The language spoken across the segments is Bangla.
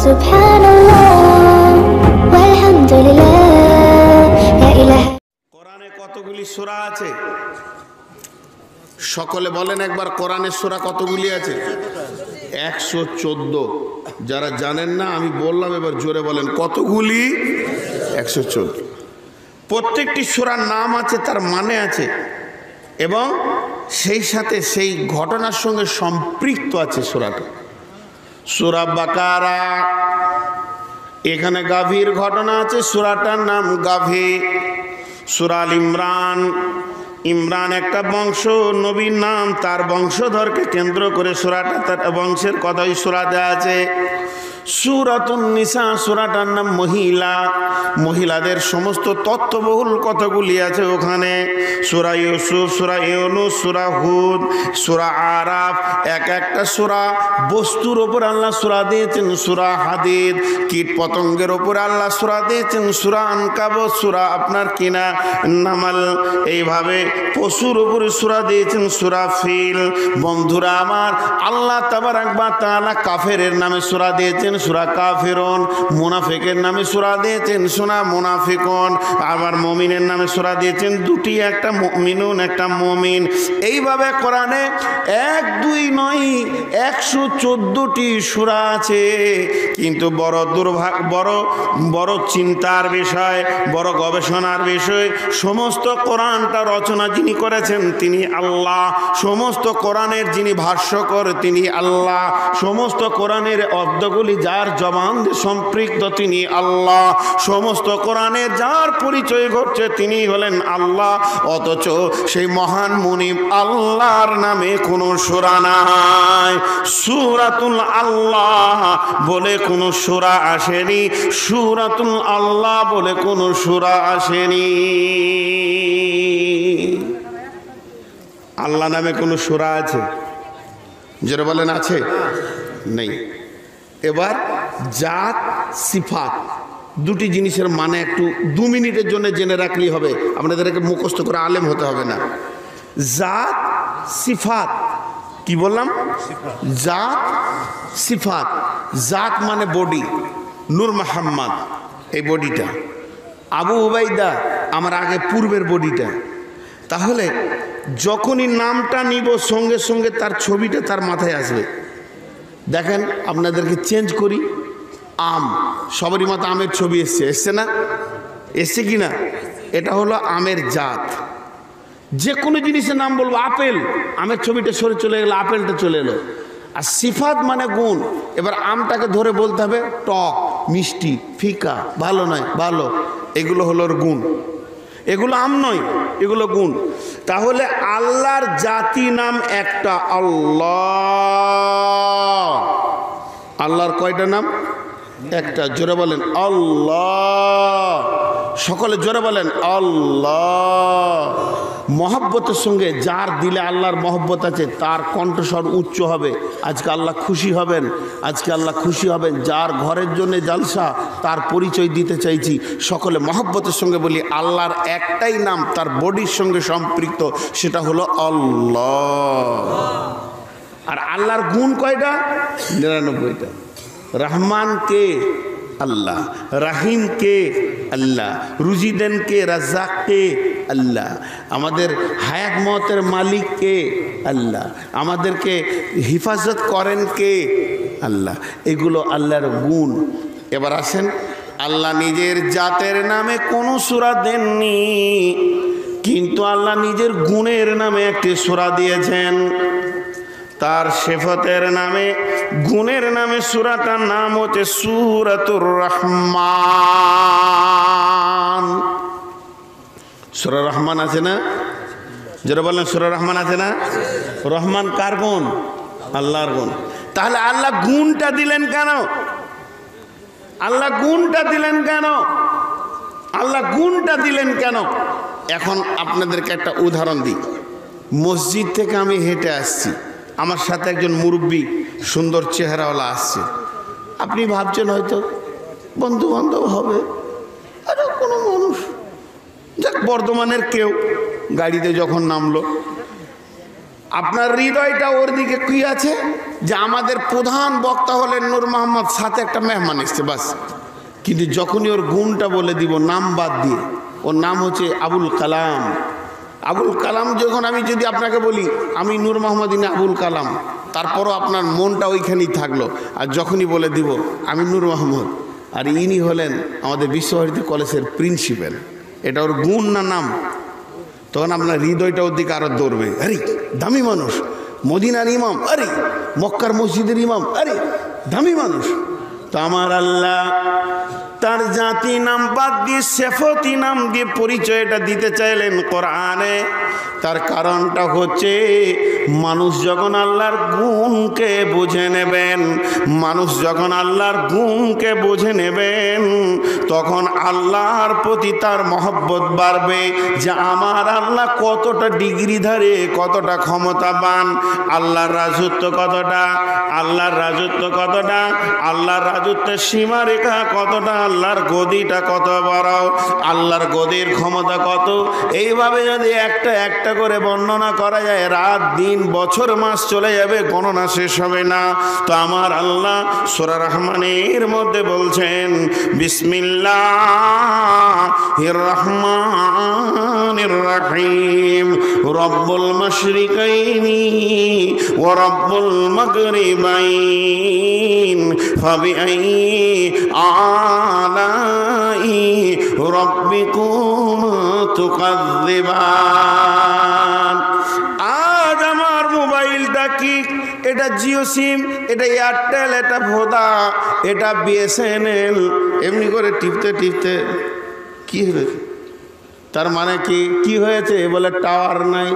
কোরআনে কতগুলি সূরা আছে? সকলে বলেন একবার, কোরআনের সূরা কতগুলি আছে? 114। যারা জানেন না আমি বললাম, এবার জোরে বলেন কতগুলি? 114। প্রত্যেকটি সূরার নাম আছে, তার মানে আছে, এবং সেই সাথে সেই ঘটনার সঙ্গে সম্পৃক্ত আছে সূরাটা। সূরা বাকারা, এখানে গাভীর ঘটনা আছে, সূরাটার নাম গাভী। সূরা আল ইমরান, ইমরান একটা বংশ, নবীর নাম, তার বংশধরকে কেন্দ্র করে সূরাটা, তার বংশের কথাই সূরাতে আছে। সূরাতুন নিসা, সূরাটার নাম মহিলা, মহিলাদের সমস্ত তথ্যবহুল কথাগুলি আছে ওখানে। সূরা ইউসুফ, সূরা ইউনুস, সূরা হুদ, সূরা আরাফ, এক একটা সূরা বস্তুর ওপর আল্লাহ সূরা দিয়েছেন। সূরা হাদিদ, কীট পতঙ্গের ওপর আল্লাহ সূরা দিয়েছেন। সূরা আনকাবুত, সূরা আপনার কিনা নামাল, এইভাবে পশুর ওপরে সূরা দিয়েছেন। সূরা ফিল। বন্ধুরা আমার, আল্লাহ তাবারাক ওয়া তাআলা কাফেরের নামে সূরা দিয়েছেন, সূরা কাফিরুন। মুনাফিকের নামে সূরা দিয়েছেন, সূরা মুনাফিকুন। আবার মুমিনের নামে সূরা দিয়েছেন দুটি, একটা মুমিনুন, একটা মুমিন। এইভাবে কোরআনে 1 2 নয় 114টি সূরা আছে। কিন্তু বড় বড় চিন্তার বিষয়, বড় গবেষণার বিষয়, সমস্ত কোরআনটা রচনা যিনি করেছেন তিনি আল্লাহ। সমস্ত কোরআনের যিনি ভাষ্যকর তিনি আল্লাহ। সমস্ত কোরআনের অর্থগুলি যার জবান সম্পৃক্ত তিনি আল্লাহ। সমস্ত কোরআনের যার পরিচয় ঘটছে তিনি হলেন আল্লাহ। অথচ সেই মহান মুনিব আল্লাহর নামে কোনো সূরা নাই। সূরাতুল আল্লাহ বলে কোনো সূরা আসেনি। সূরাতুল আল্লাহ বলে কোনো সূরা আসেনি। আল্লাহ নামে কোনো সূরা আছে? যারা বলেন আছে? নেই। এবার জাত সিফাত দুটি জিনিসের মানে একটু 2 মিনিটের জন্য জেনে রাখলেই হবে, আপনাদেরকে মুখস্থ করে আলেম হতে হবে না। জাত সিফাত, কি বললাম? জাত সিফাত। জাত মানে বডি, নূর মোহাম্মদ এই বডিটা, আবু উবাইদা আমার আগে পূর্বের বডিটা। তাহলে যখনই নামটা নিব সঙ্গে সঙ্গে তার ছবিটা তার মাথায় আসবে। দেখেন আপনাদেরকে চেঞ্জ করি, আম, সবারই মাথা আমের ছবি এসছে না? এসছে কি না? এটা হলো আমের জাত। যে কোনো জিনিসের নাম বলবো, আপেল, আমের ছবিটা সরে চলে গেলো, আপেলটা চলে এলো। আর সিফাত মানে গুণ। এবার আমটাকে ধরে বলতে হবে টক, মিষ্টি, ফিকা, ভালো নয় ভালো, এগুলো হলো গুণ। এগুলো আম নয়, এগুলো গুণ। তাহলে আল্লাহর জাতি নাম একটা, আল্লাহ। আল্লাহর কয়টা নাম? একটা। জোরে বলেন আল্লাহ। সকলে জোরে বলেন আল্লাহ। মহব্বতের সঙ্গে যার দিলে আল্লাহর মহব্বত আছে তার কণ্ঠস্বর উচ্চ হবে। আজকে আল্লাহ খুশি হবেন, আজকে আল্লাহ খুশি হবেন। যার ঘরের জন্য জালসা তার পরিচয় দিতে চাইছি। সকলে মহব্বতের সঙ্গে বলি আল্লাহর একটাই নাম, তার বডির সঙ্গে সম্পৃক্ত, সেটা হলো আল্লাহ। আর আল্লাহর গুণ কয়টা? 99টা। রহমান কে? আল্লাহ। রাহিম কে? আল্লাহ। রুজি দেন কে? রাজ্জাক কে? আল্লাহ। আমাদের হায়াত মতের মালিক কে? আল্লাহ। আমাদেরকে হিফাজত করেন কে? আল্লাহ। এগুলো আল্লাহর গুণ। এবার আসেন, আল্লাহ নিজের জাতের নামে কোনো সূরা দেননি, কিন্তু আল্লাহ নিজের গুণের নামে একটি সূরা দিয়েছেন। তার সিফাতের নামে, গুণের নামে সূরাটার নাম হচ্ছে সূরাতুর রহমান। সূরা রহমান আছে না? যারা বলেন সূরা রহমান আছে না? রহমান কার গুণ? আল্লাহর গুণ। তাহলে আল্লাহ গুণটা দিলেন কেন? আল্লাহ গুণটা দিলেন কেন? আল্লাহ গুণটা দিলেন কেন? এখন আপনাদেরকে একটা উদাহরণ দিই। মসজিদ থেকে আমি হেঁটে আসছি, আমার সাথে একজন মুরব্বী সুন্দর চেহারাওয়ালা আসছে। আপনি ভাবছেন হয়তো বন্ধু বান্ধব হবে, আরে কোনো মানুষ, যাক বর্ধমানের কেউ, গাড়িতে যখন নামলো, আপনার হৃদয়টা ওর দিকে কি আছে? যে আমাদের প্রধান বক্তা হলেন নূর মোহাম্মদ, সাথে একটা মেহমান এসছে বাস। কিন্তু যখনই ওর গুণটা বলে দিব নাম বাদ দিয়ে, ওর নাম হচ্ছে আবুল কালাম। আবুল কালাম যখন আমি যদি আপনাকে বলি আমি নূর মোহাম্মদ ইনি আবুল কালাম, তারপরও আপনার মনটা ওইখানেই থাকলো। আর যখনই বলে দিব আমি নূর মোহাম্মদ, আর ইনি হলেন আমাদের বিশ্বভারতী কলেজের প্রিন্সিপাল, এটা ওর গুণ না নাম, তখন আপনার হৃদয়টা ওর দিকে আরো দৌড়বে। আরে দামি মানুষ, মদিনার ইমাম, আরে মক্কার মসজিদের ইমাম, আরে দামি মানুষ। তো আমার আল্লাহ তার জাতি নাম বাদ দিয়ে সেফতি নাম দিয়ে পরিচয়টা দিতে চাইলেন কোরআনে। তার কারণটা হচ্ছে মানুষ যখন আল্লাহর গুণকে বুঝে নেবেন, মানুষ যখন আল্লাহর গুণকে বুঝে নেবেন, তখন আল্লাহর প্রতি তার মহব্বত বাড়বে যে আমার আল্লাহ কতটা ডিগ্রিধারী, কতটা ক্ষমতাবান, আল্লাহর রাজত্ব কতটা, আল্লাহর রাজত্ব কতটা, আল্লাহর রাজত্বের সীমারেখা কতটা, আল্লাহর গদিটা কত বড়, আল্লাহর গদির ক্ষমতা কত। এইভাবে যদি একটা একটা করে বর্ণনা করা যায়, রাত দিন বছর মাস চলে যাবে, গণনা শেষ হবে না। তো আমার আল্লাহ সূরা রহমানের মধ্যে বলছেন বিসমিল্লাহির রহমানির রহিম, রব্বুল মাশরিকাইনি ওয়া রব্বুল মাগরিবাইন ফাবিআইয়ি আলাই রব্বিকুম তুকাযযিবান। আজ আমার মোবাইলটা কি, এটা জিও সিম, এটা এয়ারটেল, এটা ভোদা, এটা বিএসএনএল, এমনি করে টিপতে টিপতে কি হয়েছে, তার মানে কি হয়েছে বলে টাওয়ার নাই।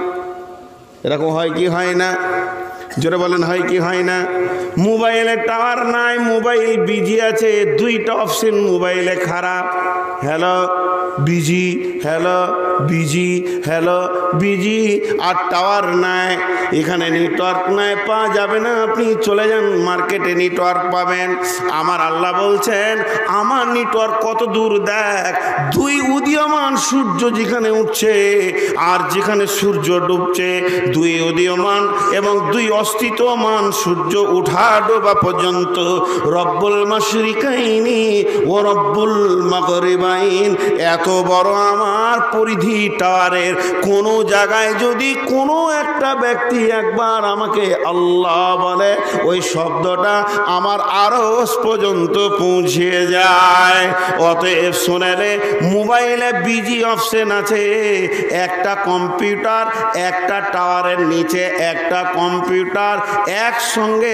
এরকম হয় কি হয় না? জোরে বলেন হয় কি হয় না? মোবাইলে টাওয়ার নাই, মোবাইল বিজি আছে, দুইটা অপশন মোবাইলে খারাপ, hello busy, hello busy, hello busy, আর টাওয়ার নাই। এখানে নেটওয়ার্ক নাই, পাওয়া যাবে না, আপনি চলে যান মার্কেটে, নেটওয়ার্ক পাবেন। আমার আল্লাহ বলছেন আমার নেটওয়ার্ক কত দূর দেখ, দুই উদীয়মান সূর্য যেখানে উঠছে আর যেখানে সূর্য ডুবছে, দুই উদীয়মান এবং দুই অস্তিত্বমান সূর্য উঠা ডোবা পর্যন্ত রব্বুল মাশরিকাইনি ও রব্বুল মাগরিবাইন, এত বড় আমার পরিধি টাওয়ারের। কোনো জায়গায় যদি কোনো একটা ব্যক্তি একবার আমাকে আল্লাহ বলে, ওই শব্দটা আমার আরশ পর্যন্ত পৌঁছে যায়। অতএব শোনেলে মোবাইলে বিজি অপশন আছে, একটা কম্পিউটার, একটা টাওয়ারের নিচে একটা কম্পিউটার একসঙ্গে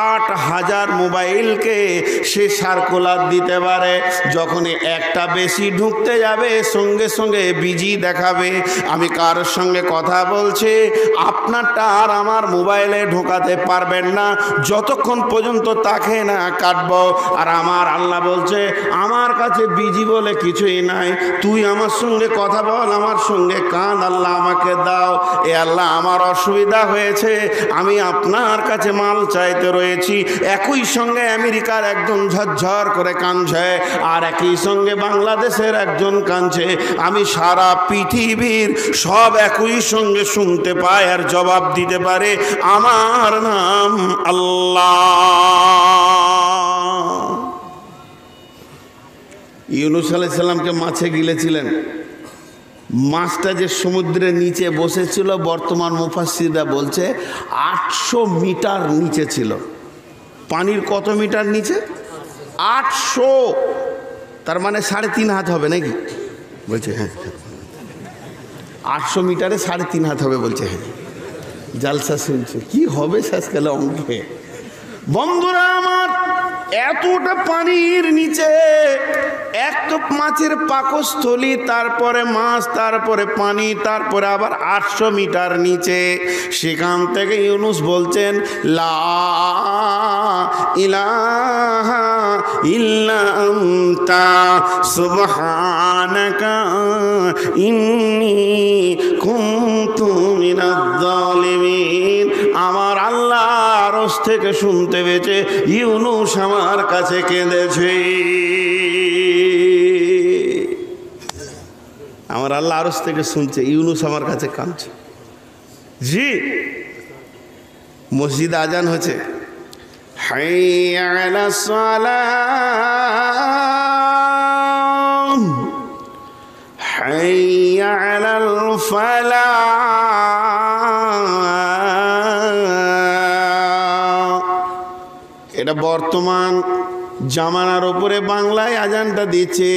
60,000 মোবাইলকে সে সার্কুলার দিতে পারে। যখন একটা বেশি ঢুকতে যাবে সঙ্গে সঙ্গে বিজি দেখাবে। আমি কারোর সঙ্গে কথা বলছি, আপনারটা আর আমার মোবাইলে ঢোকাতে পারবেন না যতক্ষণ পর্যন্ত তাকে না কাটবো। আর আমার আল্লাহ বলছে আমার কাছে বিজি বলে কিছুই নাই, তুই আমার সঙ্গে কথা বল, আমার সঙ্গে কান আল্লাহ আমাকে দাও। এ আল্লাহ আমার অসুবিধা হয়েছে, আমি আপনার কাছে মাল চাইতে রয়েছি। একই সঙ্গে আমেরিকার একজন ঝরঝর করে কাঁদছে, আর একই সঙ্গে বাংলাদেশের একজন কাঁদছে। আমি সারা পৃথিবীর সব একই সঙ্গে শুনতে পাই আর জবাব দিতে পারে। আমার নাম আল্লাহ। ইউনূস আলাইহিস সালামকে মাছে গিলেছিলেন, মাছটা যে সমুদ্রের নিচে বসেছিল, বর্তমান মুফাসসিররা বলছে 800 মিটার নিচে ছিল। পানির কত মিটার নিচে? 800, তার মানে 3.5 হাত হবে নাকি? বলছে হ্যাঁ, 800 মিটারে 3.5 হাত হবে বলছে। হ্যাঁ, জালসা শুনছে কি হবে শেষকালে অঙ্কে। বন্ধুরা আমার, এতটা পানির নিচে, এক তো মাছের পাকস্থলী, তারপরে মাছ, তারপরে পানি, তারপরে আবার 800 মিটার নিচে। সেখান থেকে ইউনূস বলছেন লা ইলাহা ইল্লা আনতা সুবহানাকা ইন্নী কুনতু মিনাজ জালিমিন। আমার আল্লাহ আরশ থেকে শুনতে পেয়েছে ইউনূস আমার কাছে কেঁদেছে। আমার আল্লাহ আরশ থেকে শুনছে ইউনূস আমার কাছে কাঁদছে। জি, মসজিদে আজান হচ্ছে, হাইয়া আলাস সালাম, হাইয়া আলাল ফালাহ। এটা বর্তমান জামানার উপরে বাংলায় আজানটা দিচ্ছে,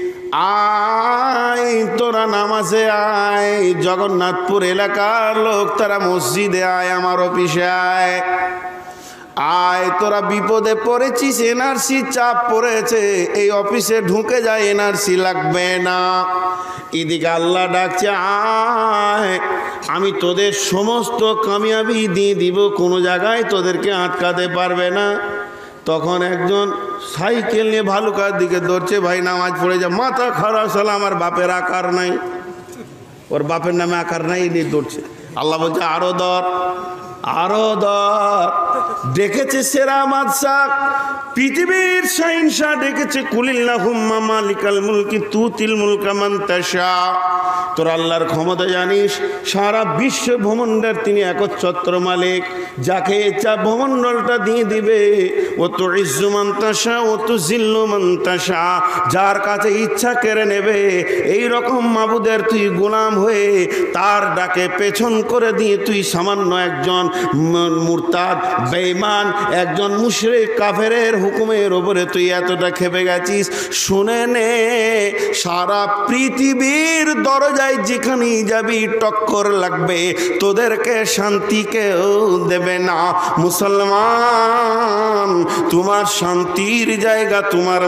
আয় তোরা নামাজে আয়। জগন্নাথপুর এলাকার লোক তারা মসজিদে আয়, আমার অফিসে আয়। আয় তোরা বিপদে পড়েছিস, এনআরসি চাপ পড়েছে, এই অফিসে ঢুকে যায়, এনআরসি লাগবে না। এদিকে আল্লাহ ডাকছে, আয় আমি তোদের সমস্ত কামিয়াবি দিয়ে দিব, কোনো জায়গায় তোদেরকে আটকাতে পারবে না। তখন একজন সাইকেল নিয়ে ভালুকার দিকে দৌড়ছে, ভাই নামাজ পড়ে যা। মাথা খারাপ, সালা আমার বাপের আকার নাই, ওর বাপের নামে আকার নাই, নিয়ে দৌড়ছে। আল্লাহ বলছে আরো দর, আরো দর। ডেকেছে সেরা বাদশা, পৃথিবীর শাহিনশাহ ডেকেছে, কুলিল্লাহুম্মা মালিকাল মুলকি তুতিল মুলকা মান তাশা। তোর আল্লাহর ক্ষমতা জানিস, সারা বিশ্ব ভূমণ্ডলের তিনি একচ্ছত্র মালিক, যাকে ইচ্ছা ভূমণ্ডলটা দিয়ে দিবে। ও তো ইজ্জু মান তাশা, ও তো জিল্লু মান তাশা, যার কাছে ইচ্ছা কেড়ে নেবে। এই রকম মাবুদের তুই গোলাম হয়ে তার ডাকে পেছন করে দিয়ে তুই সামান্য একজন মুরতাদ বেঈমান, একজন মুশরিক কাফেরের হুকুমের ওপরে তুই এতটা খেপে গেছিস। শুনে নে, সারা পৃথিবীর দরজায় যেখানেই যাবি টক্কর লাগবে, তোদেরকে শান্তি কেউ দেবে না। মুসলমান, তোমার শান্তির জায়গা তোমার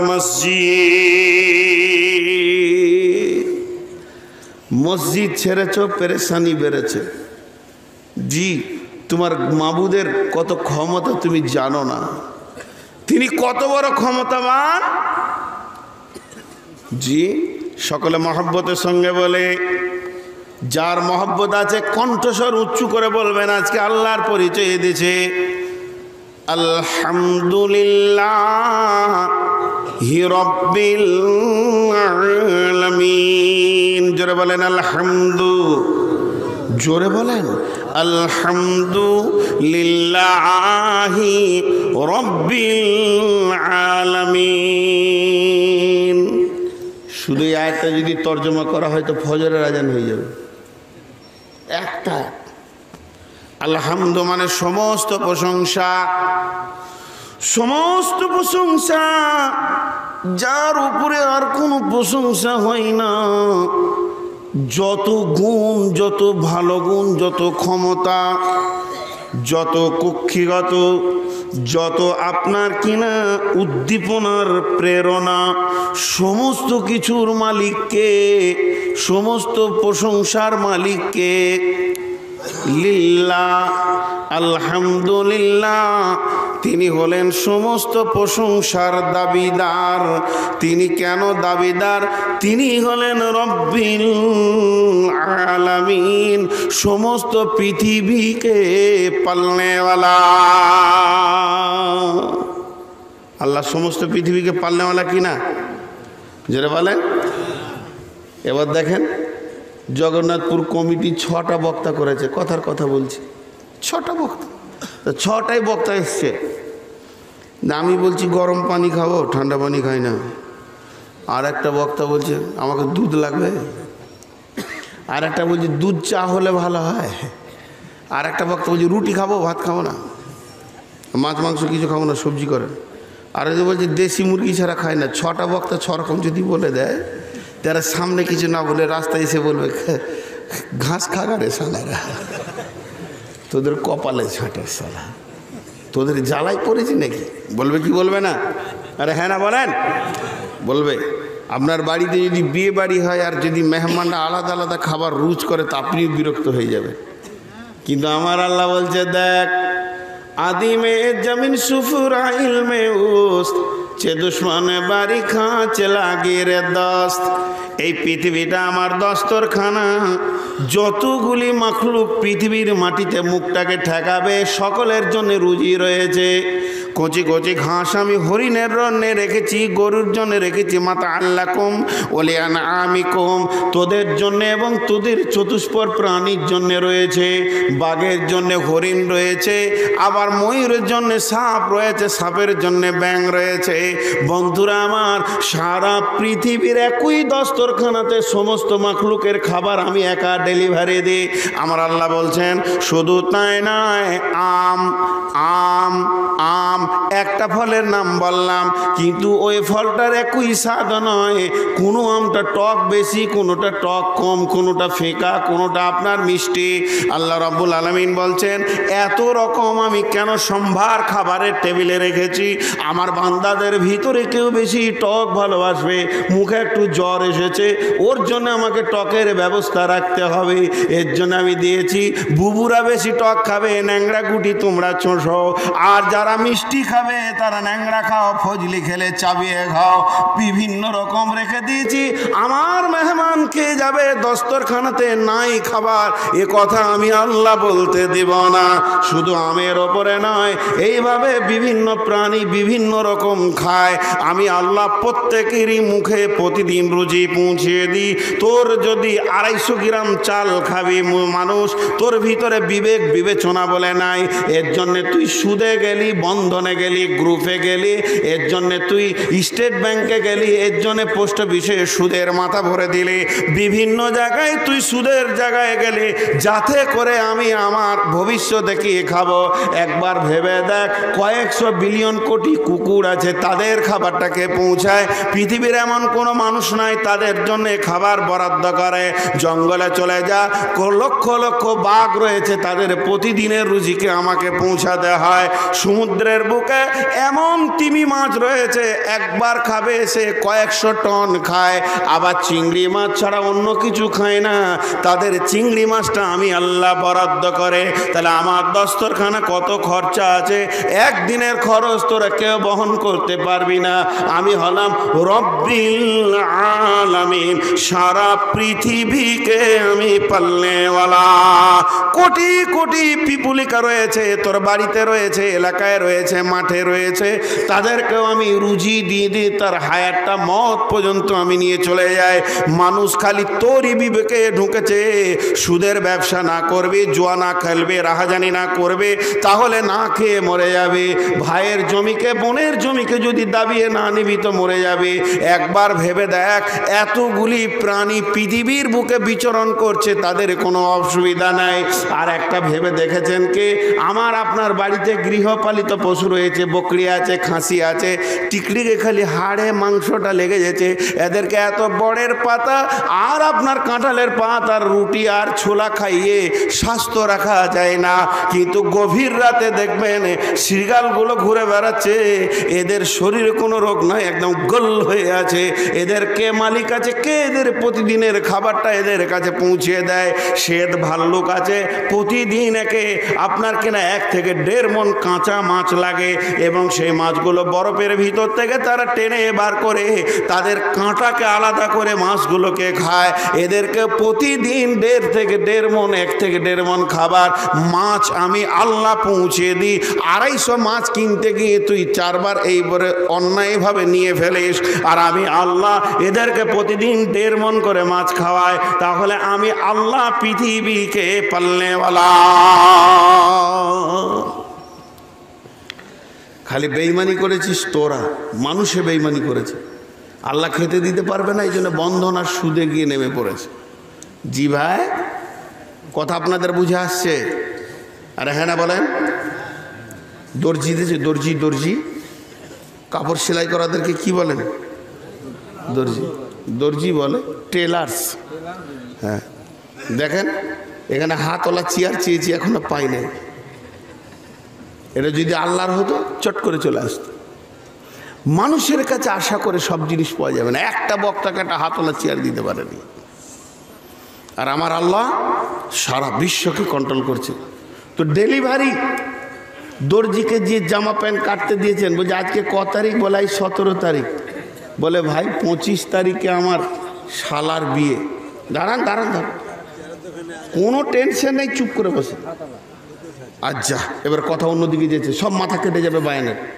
মসজিদ। মসজিদ ছেড়েছ, পেরেশানি বেড়েছে। জি, তোমার মাবুদের কত ক্ষমতা তুমি জানো না, তিনি কত বড় ক্ষমতাবান। জি, সকলে মহব্বতের সঙ্গে বলে, যার মহব্বত আছে কণ্ঠস্বর উঁচু করে বলবেন। আজকে আল্লাহর পরিচয় দিয়েছে, আলহামদুলিল্লাহি রাব্বিল আলামিন। জোরে বলেন আলহামদু, জোরে বলেন আলহামদুলিল্লাহি রাব্বিল আলামিন। শুধু এই আয়াতটা যদি তর্জমা করা হয় তো ফজরের আজান হয়ে যাবে। একটা আলহামদু মানে সমস্ত প্রশংসা, সমস্ত প্রশংসা, যার উপরে আর কোনো প্রশংসা হয় না। যত গুণ, যত ভালো গুণ, যত ক্ষমতা, যত কক্ষিগত, যত আপনার কিনা উদ্দীপনার প্রেরণা, সমস্ত কিছুর মালিককে, সমস্ত প্রশংসার মালিককে। লিল্লাহ, আলহামদুলিল্লাহ, তিনি হলেন সমস্ত প্রশংসার দাবিদার। তিনি কেন দাবিদার? তিনি হলেন রব্বিল আলামিন, সমস্ত পৃথিবীকে পালনেওয়ালা। আল্লাহ সমস্ত পৃথিবীকে পালনেওয়ালা কিনা? যেটা বলেন। এবার দেখেন, জগন্নাথপুর কমিটি 6টা বক্তা করেছে, কথার কথা বলছি, 6টা বক্তা, 6টাই বক্তা এসছে। না আমি বলছি গরম পানি খাবো, ঠান্ডা পানি খাই না। আর একটা বক্তা বলছে আমাকে দুধ লাগবে, আর একটা বলছে দুধ চা হলে ভালো হয়, আর একটা বক্তা বলছে রুটি খাবো, ভাত খাবো না, মাছ মাংস কিছু খাবো না, সবজি করে। আর যে বলছে দেশি মুরগি ছাড়া খায় না। 6টা বক্তা 6 রকম যদি বলে দেয়, তারা সামনে কিছু না বলে রাস্তায় এসে বলবে ঘাস খাগা রে সালারা, তোদের কপালে ছাঁটে সালা, তোদের জ্বালাই পড়েছি নাকি? বলবে কি বলবে না? আরে হ্যাঁ না বলেন, বলবে। আপনার বাড়িতে যদি বিয়ে বাড়ি হয় আর যদি মেহমানরা আলাদা আলাদা খাবার রুচ করে তা আপনিও বিরক্ত হয়ে যাবেন। কিন্তু আমার আল্লাহ বলছে, দেখ আদিমে জমিন সুফুরা ইলমে উস্ত, চে দুশ্মনে বাড়ি খাঁচে লাগে রে দস্ত। এই পৃথিবীটা আমার দস্তরখানা। যতগুলি মাখলুক পৃথিবীর মাটিতে মুখটাকে ঠেকাবে সকলের জন্য রুজি রয়েছে। কচি কচি ঘাস আমি হরিণের জন্যে রেখেছি, গরুর জন্য রেখেছি, মাতা আল্লাকুম ওলি আনআমিকুম, তোদের জন্য এবং তোদের চতুষ্পদ প্রাণীর জন্য রয়েছে। বাঘের জন্য হরিণ রয়েছে, আবার ময়ূরের জন্য সাপ রয়েছে, সাপের জন্য ব্যাঙ রয়েছে। বন্ধুরা আমার, সারা পৃথিবীর একই দস্তরখানাতে সমস্ত মাখলুকের খাবার আমি একা ডেলিভারি দিই। আমার আল্লাহ বলছেন শুধু তাই নয়, আম আম আম একটা ফলের নাম বললাম, কিন্তু ওই ফলটার একই স্বাদ নয়। কোনো আমটা টক বেশি, কোনোটা টক কম, কোনোটা ফেঁকা, কোনোটা আপনার মিষ্টি। আল্লাহ রাব্বুল আলামিন বলছেন এত রকম আমি কেন সম্ভার খাবারের টেবিলে রেখেছি। আমার বান্দাদের ভিতরে কেউ বেশি টক ভালোবাসবে, মুখে একটু জ্বর এসেছে, ওর জন্য আমাকে টকের ব্যবস্থা রাখতে হবে, এর জন্য আমি দিয়েছি। বুবুরা বেশি টক খাবে, ন্যাংরা গুটি তোমরা চোষো, আর যারা মিষ্টি খাবে তারা ন্যাংরা খাও, ফজলি খেলে চাবিয়ে খাও, বিভিন্ন রকম রেখে দিয়েছি। আমার মেহমান খেয়ে যাবে, দস্তরখানাতে নাই খাবার, এ কথা আমি আল্লাহ বলতে দিব না। শুধু আমের ওপরে নয়, এইভাবে বিভিন্ন প্রাণী বিভিন্ন রকম খায়। আমি আল্লাহ প্রত্যেকেরই মুখে প্রতিদিন রুজি পৌঁছিয়ে দিই। তোর যদি 250 গ্রাম চাল খাবি মানুষ, তোর ভিতরে বিবেক বিবেচনা বলে নাই, এর জন্যে তুই সুদে গেলি, বন্ধনে গেলি, গ্রুপে গেলি, এর জন্যে তুই স্টেট ব্যাংকে গেলি, এর জন্যে পোস্ট অফিসে সুদের মাথা ভরে দিলি, বিভিন্ন জায়গায় তুই সুদের জায়গায় গেলি, যাতে করে আমি আমার ভবিষ্যৎ দেখিয়ে খাবো। একবার ভেবে দেখ, কয়েকশো বিলিয়ন কোটি কুকুর আছে, তাদের খাবারটাকে পৌঁছায়। পৃথিবীর এমন কোনো মানুষ নাই তাদের জন্য খাবার বরাদ্দ করে। জঙ্গলে চলে যা, লক্ষ লক্ষ বাঘ রয়েছে, তাদের প্রতিদিনের রুজিকে আমাকে পৌঁছাতে হয়। সমুদ্রের বুকে এমন তিমি মাছ রয়েছে, একবার খাবে সে কয়েকশো টন খায়। আবার চিংড়ি মাছ ছাড়া অন্য কিছু খায় না, তাদের চিংড়ি মাছটা আমি আল্লাহ বরাদ্দ করে। তাহলে আমার দস্তরখানা কত খরচা আছে, একদিনের খরচ তোরা কেউ বহন করতে পারবি না। আমি হলাম রব্বিল আলামিন, সারা পৃথিবীকে আমি পালনেওয়ালা। কোটি কোটি পিপুলিকা রয়েছে, তোর বাড়িতে রয়েছে, এলাকায় রয়েছে, মাঠে রয়েছে, তাদেরকেও আমি রুজি দিয়ে দিই, তার হায়ারটা মত পর্যন্ত আমি নিয়ে চলে যাই। মানুষ খালি তোরই বিবেকে ঢুকেছে, সুদের ব্যবসা না করবে, জুয়া না খেলবে, রাহাজানি না করবে, তাহলে না খেয়ে মরে যাবে। ভাইয়ের জমিকে, বোনের জমিকে যদি দাবিয়ে না নিবি তো মরে যাবে। একবার ভেবে দেখ, এতগুলি প্রাণী পৃথিবীর বুকে বিচরণ করছে, তাদের কোনো অসুবিধা নাই। আর একটা ভেবে দেখেছেন কি, আমার আপনার বাড়িতে গৃহপালিত পশু রয়েছে, বকরি আছে, খাসি আছে, টিকটিকে খালি হাড়ে মাংসটা লেগে যেছে, এদেরকে এত বড়ের পাতা আর আপনার কাঁঠালের পাত আর রুটি আর ছোলা খাইয়ে স্বাস্থ্য রাখা যায় না। কিন্তু গভীর রাতে দেখবেন শৃগালগুলো ঘুরে বেড়াচ্ছে, এদের শরীরে কোনো রোগ নয়, একদম গোল হয়ে আছে। এদের কে মালিক আছে, কে এদের প্রতিদিনের খাবারটা এদের কাছে পৌঁছে দেয়? শ্বেত ভাল্লুক আছে, প্রতিদিন একে আপনার কেনা 1 থেকে 1.5 মণ কাঁচা মাছ লাগে, এবং সেই মাছগুলো বরফের ভিতর থেকে তারা টেনে বার করে তাদের কাঁটাকে আলাদা করে মাছগুলোকে খায়। এদেরকে প্রতিদিন 1.5 থেকে 1.5 মণ, 1 থেকে 1.5 মণ খাবার মাছ আমি আল্লাহ পৌঁছে দিই। 250 মাছ কিনতে গিয়ে তুই 4 বার এইবারে অন্যায়ভাবে নিয়ে ফেলিস, আর আমি আল্লাহ এদেরকে প্রতিদিন 1.5 মণ করে মাছ খাওয়াই। তাহলে আমি আল্লাহ পৃথিবীকে পালনেওয়ালা। খালি বেঈমানি করেছিস তোরা, মানুষে বেঈমানি করেছে, আল্লাহ খেতে দিতে পারবে না, এই জন্য বন্ধন আর সুদে গিয়ে নেমে পড়েছে। জি ভাই, কথা আপনাদের বুঝে আসছে? আরে হ্যাঁ না বলেন? দর্জি দিয়েছে, দর্জি, দর্জি কাপড় সেলাই করাদেরকে কি বলেন? দর্জি, দর্জি বলে টেলার্স। হ্যাঁ, দেখেন এখানে হাতওয়ালা চেয়ার চেয়েছি, এখনো পাই নাই। এটা যদি আল্লাহর হতো চট করে চলে আসতো। মানুষের কাছে আশা করে সব জিনিস পাওয়া যাবে না, একটা বক্তাকে একটা হাতওয়ালা চেয়ার দিতে পারেনি। আর আমার আল্লাহ সারা বিশ্বকে কন্ট্রোল করছে। তো ডেলিভারি দর্জিকে যে জামা প্যান্ট কাটতে দিয়েছেন, বলছে আজকে ক তারিখ? বলে 17 তারিখ। বলে ভাই 25 তারিখে আমার শালার বিয়ে। দাঁড়ান দাঁড়ান দাঁড়ান, কোনো টেনশন নেই, চুপ করে বসে। আচ্ছা, এবার কথা অন্যদিকে যেতে, সব মাথা কেটে যাবে বায়ানের।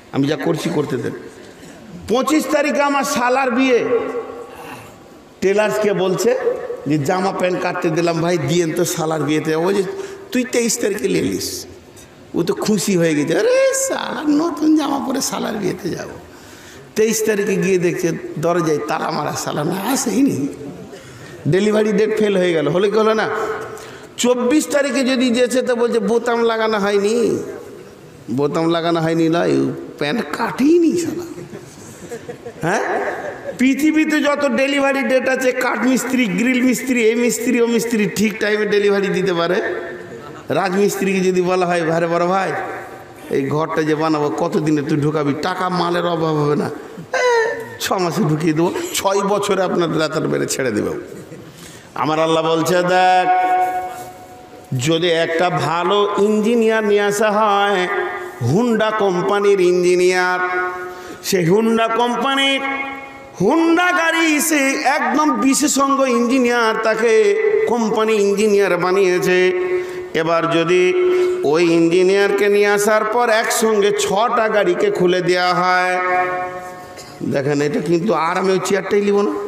আমি যা করছি করতে দেন। 25 তারিখে আমার শালার বিয়ে, টেলার্সকে বলছে যে জামা প্যান্ট কাটতে দিলাম, ভাই দিয়েন তো শালার বিয়েতে। ও যে তুই 23 তারিখে নিয়ে নিস। ও তো খুশি হয়ে গেছে, আরে শালার নতুন জামা পরে শালার বিয়েতে যাব। 23 তারিখে গিয়ে দেখছে দরজায় তালা মারা, শালা না আসেইনি, ডেলিভারি ডেট ফেল হয়ে গেল। হলে কি হলো না? 24 তারিখে যদি যেছে তো বলছে বোতাম লাগানো হয়নি, বোতাম লাগানো হয়নি, নয় প্যান্ট কাটেইনি শালা। হ্যাঁ, পৃথিবীতে যত ডেলিভারি ডেট আছে, কাঠ মিস্ত্রি, গ্রিল মিস্ত্রি, এই মিস্ত্রি ও মিস্ত্রি ঠিক টাইমে ডেলিভারি দিতে পারে? রাজমিস্ত্রিকে যদি বলা হয়, ভারে বড় ভাই এই ঘরটা যে বানাবো কতদিনে তুই ঢুকাবি, টাকা মালের অভাব হবে না, 6 মাসে ঢুকিয়ে দেবো, 6 বছরে আপনার রাতার বেড়ে ছেড়ে দেব। আমার আল্লাহ বলছে, দেখ যদি একটা ভালো ইঞ্জিনিয়ার নিয়ে আসা হয়, হুন্ডা কোম্পানির ইঞ্জিনিয়ার, সেই হুন্ডা কোম্পানির হুন্ডা গাড়ি, সে একদম বিশেষজ্ঞ ইঞ্জিনিয়ার, তাকে কোম্পানি ইঞ্জিনিয়ার বানিয়েছে। এবার যদি ওই ইঞ্জিনিয়ারকে নিয়ে আসার পর একসঙ্গে 6টা গাড়িকে খুলে দেওয়া হয়, দেখেন এটা কিন্তু আর আমি ওই চেয়ারটাই নিব না,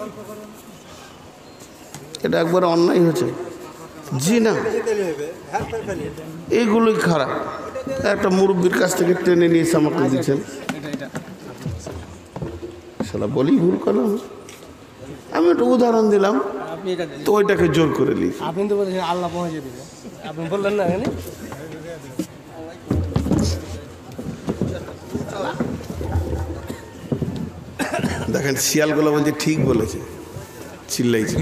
এটা একবার অন্যায় হচ্ছে। জি না, এইগুলোই খারাপ। একটা মুরব্বীর কাছ থেকে টেনে নিয়ে এসে আমাকে দিচ্ছেন, শালা বলি ভুল করলাম, আমি একটা উদাহরণ দিলাম তো ওইটাকে জোর করে নিই। আপনি তো বলেছেন আল্লাহ পৌঁছে দিবে, আপনি বললেন না এখানে। দেখেন শিয়ালগুলো বলছে ঠিক বলেছে, চিল্লাইছে।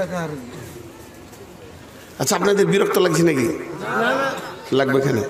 আচ্ছা আপনাদের বিরক্ত লাগছে নাকি? লাগবে এখানে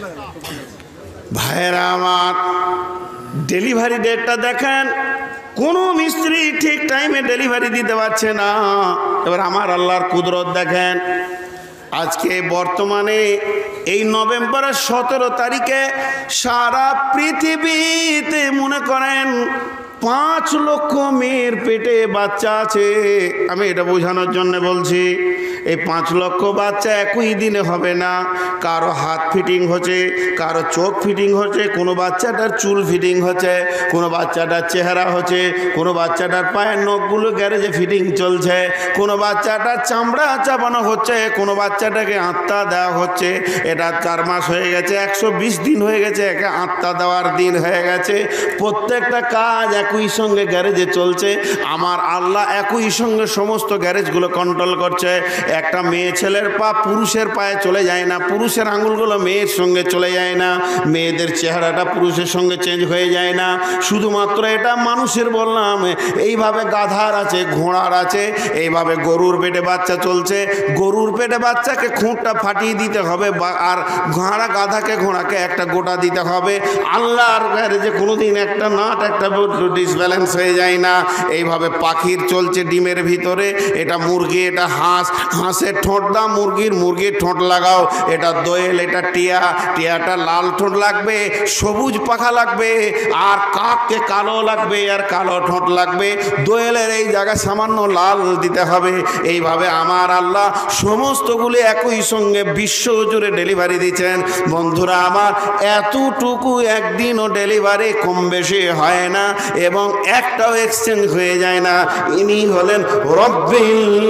ভাইয়েরা আমার, ডেলিভারি ডেটটা দেখেন, কোনো মিস্ত্রি ঠিক টাইমে ডেলিভারি দিতে পারছে না। এবার আমার আল্লাহর কুদরত দেখেন, আজকে বর্তমানে এই নভেম্বরের 17 তারিখে সারা পৃথিবীতে মনে করেন 5 লক্ষ মেয়ের পেটে বাচ্চা আছে। আমি এটা বোঝানোর জন্য বলছি, এই 5 লক্ষ বাচ্চা একই দিনে হবে না। কারো হাত ফিটিং হচ্ছে, কারো চোখ ফিটিং হচ্ছে, কোনো বাচ্চাটার চুল ফিটিং হচ্ছে, কোনো বাচ্চাটার চেহারা হচ্ছে, কোনো বাচ্চাটার পায়ের নখগুলো গ্যারেজে ফিটিং চলছে, কোনো বাচ্চাটার চামড়া চাপানো হচ্ছে, কোনো বাচ্চাটাকে আত্মা দেওয়া হচ্ছে। এটা 4 মাস হয়ে গেছে, 120 দিন হয়ে গেছে, একে আত্মা দেওয়ার দিন হয়ে গেছে। প্রত্যেকটা কাজ একই সঙ্গে গ্যারেজে চলছে। আমার আল্লাহ একই সঙ্গে সমস্ত গ্যারেজগুলো কন্ট্রোল করছে। একটা মেয়ে ছেলের পা পুরুষের পায়ে চলে যায় না, পুরুষের আঙুলগুলো মেয়ের সঙ্গে চলে যায় না, মেয়েদের চেহারাটা পুরুষের সঙ্গে চেঞ্জ হয়ে যায় না। শুধুমাত্র এটা মানুষের বললাম, এইভাবে গাধার আছে, ঘোড়ার আছে, এইভাবে গরুর পেটে বাচ্চা চলছে। গরুর পেটে বাচ্চাকে খুঁটটা ফাটিয়ে দিতে হবে, আর গাধাকে ঘোড়াকে একটা গোটা দিতে হবে। আল্লাহর গ্যারেজে কোনোদিন একটা নাট একটা ডিসব্যালেন্স হয়ে যায় না। এইভাবে পাখির চলছে ডিমের ভিতরে, এটা মুরগি, এটা হাঁস, হাঁসের ঠোঁট দাও, মুরগির ঠোঁট লাগাও। এটা দোয়েল, এটা টিয়াটা লাল ঠোঁট লাগবে, সবুজ পাখা লাগবে, আর কাককে কালো লাগবে, আর কালো ঠোঁট লাগবে। দোয়েলের এই জায়গায় সামান্য লাল দিতে হবে। এইভাবে আমার আল্লাহ সমস্তগুলি একই সঙ্গে বিশ্ব জুড়ে ডেলিভারি দিচ্ছেন। বন্ধুরা আমার, এতটুকু একদিনও ডেলিভারি কম বেশি হয় না এবং একটাও এক্সচেঞ্জ হয়ে যায় না। ইনি হলেন রব্বিল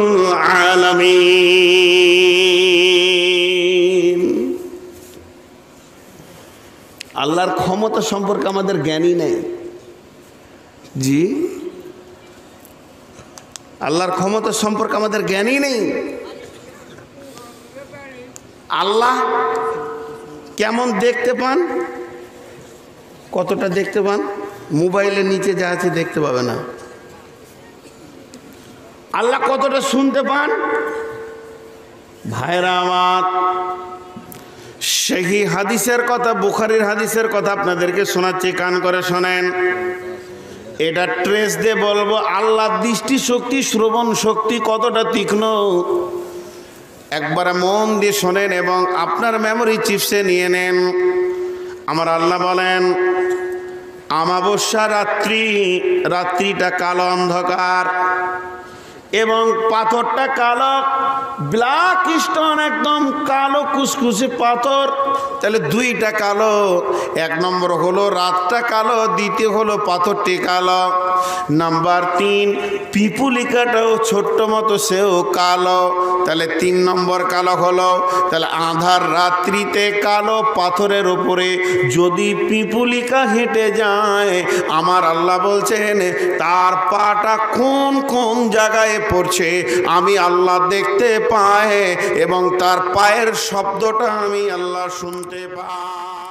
আলামিন। আল্লাহর ক্ষমতা সম্পর্কে আমাদের জ্ঞানই নেই। জি, আল্লাহর ক্ষমতা সম্পর্কে আমাদের জ্ঞানই নেই। আল্লাহ কেমন দেখতে পান, কতটা দেখতে পান, মোবাইলের নিচে যা আছে দেখতে পাবে না। আল্লাহ কতটা শুনতে পান, ভাইরা আমার, সেই হাদিসের কথা, বুখারীর হাদিসের কথা আপনাদেরকে শোনাচ্ছি, কান করে শোনেন। এটা ট্রেস দিয়ে বলবো আল্লাহর দৃষ্টি শক্তি, শ্রবণ শক্তি কতটা তীক্ষ্ণ। একবার মন দিয়ে শোনেন এবং আপনার মেমোরি চিপসে নিয়ে নেন। আমার আল্লাহ বলেন, আমাবস্যা রাত্রিটা কালো অন্ধকার, এবং পাথরটা কালো, ব্ল্যাক স্টোন, একদম কালো কুচকুচে পাথর। তাহলে দুইটা কালো, এক নম্বর হলো রাতটা কালো, দ্বিতীয় হলো পাথরটি কালো। নাম্বার 3, পিপুলিকাটাও ছোট্ট মতো, সেও কালো। তাহলে 3 নম্বর কালো হলো। তাহলে আধার রাত্রিতে কালো পাথরের উপরে যদি পিপুলিকা হেঁটে যায়, আমার আল্লাহ বলছেন তার পাটা কোন কোন জায়গায় পড়ছে আমি আল্লাহ দেখতে পাই, এবং তার পায়ের শব্দটা আমি আল্লাহ শুনতে পাই।